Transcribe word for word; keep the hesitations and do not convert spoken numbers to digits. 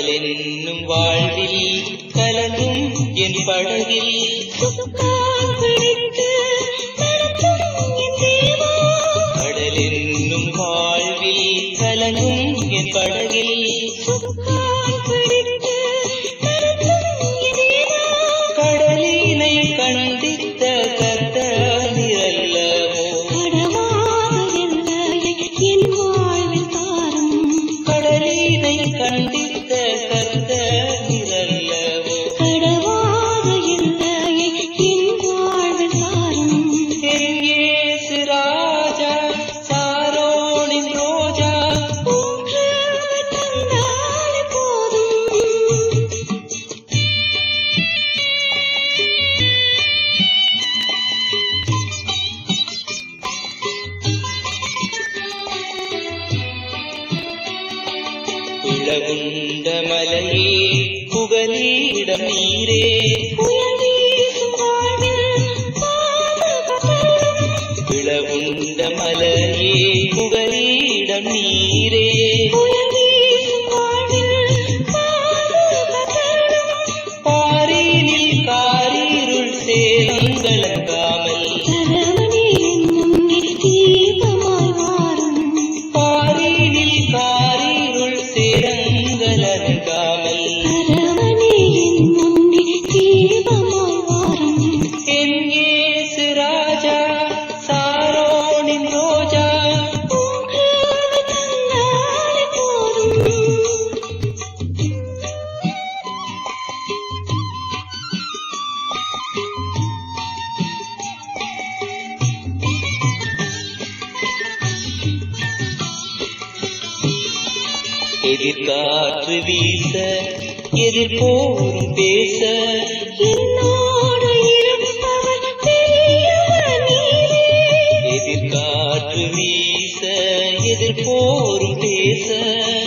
கடலென்னும் வாழ்வில் கலங்கும் என் படகில் கடலென்னும் வாழ்வில் கலங்கும் என் படகில் கடலினை கண்டித்த கர்த்தனிரல்லவோ கடலினை கண்டித்த கர்த்தனிரல்லவோ என் இயேசு ராஜா சாரோனின் ரோஜா பிளவுண்ட மலையே புகலிடம் நீரே பிளவுண்ட மலையே புகலிடம் நீரே பாரினில் காரிருள் சேரங்கலங்காமல் பாரினில் காரிருள் சேரங்கலங்காமல் என் இயேசு ராஜா சாரோனின் ரோஜா எதிர்காற்று வீச எதிர்போரும் பேச எதிர்காற்று வீச எதிர்போரும் பேச